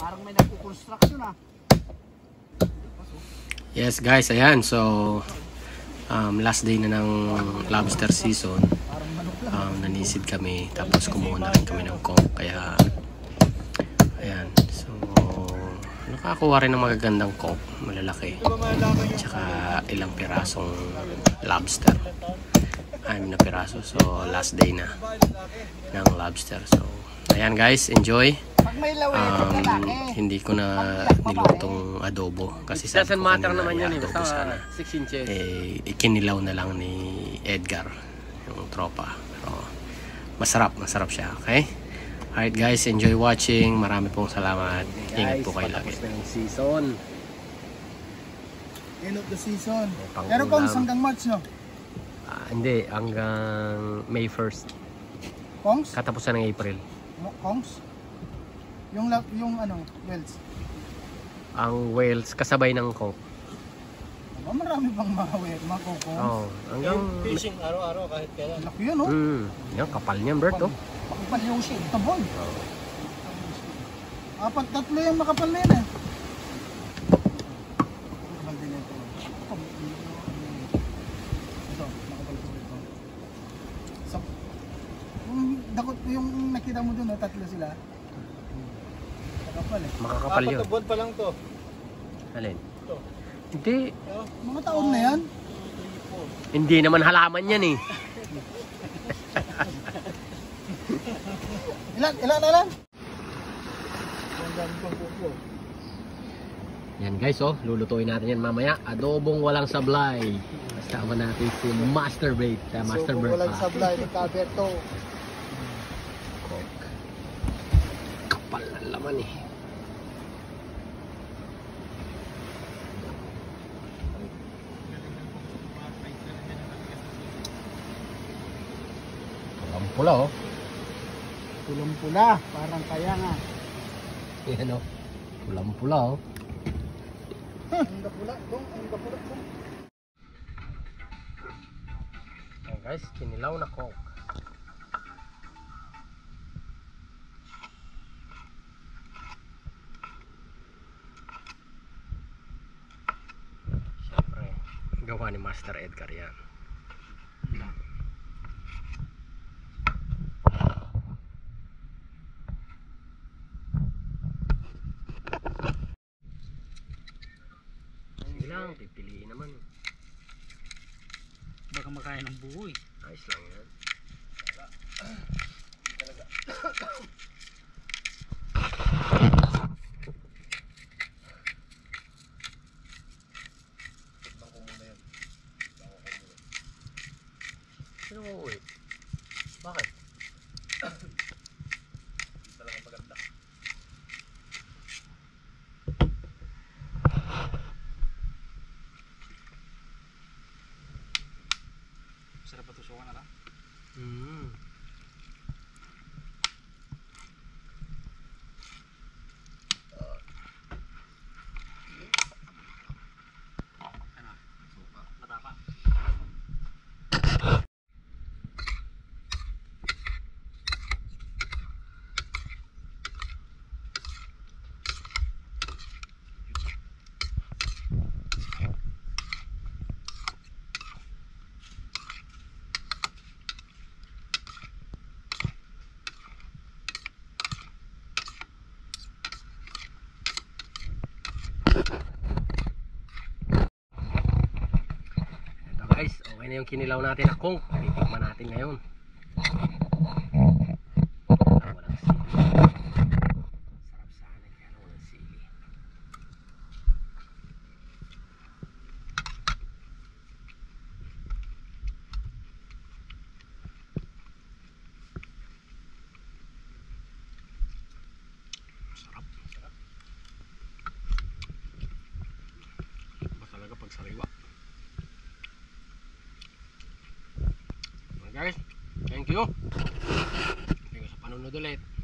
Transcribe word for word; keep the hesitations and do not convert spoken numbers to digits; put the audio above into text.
Parang may nagko-construction ah. Yes guys, ayan. So, um, last day na ng lobster season. Um, nanisid kami. Tapos kumuha na rin kami ng conch. Kaya, ayan. So, nakakuha rin ng magagandang conch. Malalaki. Tsaka ilang pirasong lobster. Anim na piraso. So, last day na ng lobster. So, ayan guys, enjoy. Um, hindi ko na nilutong adobo kasi sabi ko kanina naman yan, adobo sana. Eh, ikinilaw na lang ni Edgar, yung tropa. Pero, masarap, masarap siya. Okay? Alright guys, enjoy watching. Marami pong salamat. Ingat po kayo lagi. Season. End of the season. Pero kung hanggang March no? Ah, hindi, hanggang May first. Kongs? Katapusan ng April. Kongs? Yung yung ano, whales. Ang whales kasabay ng conch. Oh, marami bang mga whale, mga kokong? Oh, hanggang Fishing araw-araw kahit kailan. Laki yun, no? Mm, yan kapal niyan, Bert, oh. Makapal yung shit, tabon. Apat, tatlo yung makapal na yun eh. Dakot yung nakita mo doon, tatlo sila. Makakapal eh. Makakapal yun. Apat na buwan pa lang to. Alin? Ito. Hindi. Mga taon na yan. Hindi naman halaman yan eh. Ilan? Ilan? Ilan? Yan guys, oh. Lulutuin natin yan mamaya. Adobong walang sablay. Kasama natin si Master Bait. Uh, Master So, Bert walang pa. sablay ni Caberto. Kapal na laman eh. Pulang pula oh. Pulang pula, parang kaya nga. Yan oh. Pulang pula oh. Ang gapula, dong, ang gapula, dong. Ayan guys, kinilaw na conch. Siyempre, gawa ni Master Edgar yan. Sige lang, pipiliin naman. Baka makain ng buo eh. Ayos lang yan. Sino mo uwi? Bakit? Talagang maganda. Sarap patusukan na lang. Mm. Ano? Suka. Matapa. Ito guys, okay na yung kinilaw natin na conch. Titikman natin ngayon. Ah, walang sili. Sarap sana kaya walang sili. Sarap. Sarap. Ba talaga pag sariwa. Guys, thank you. Thank you sa panunod ulit.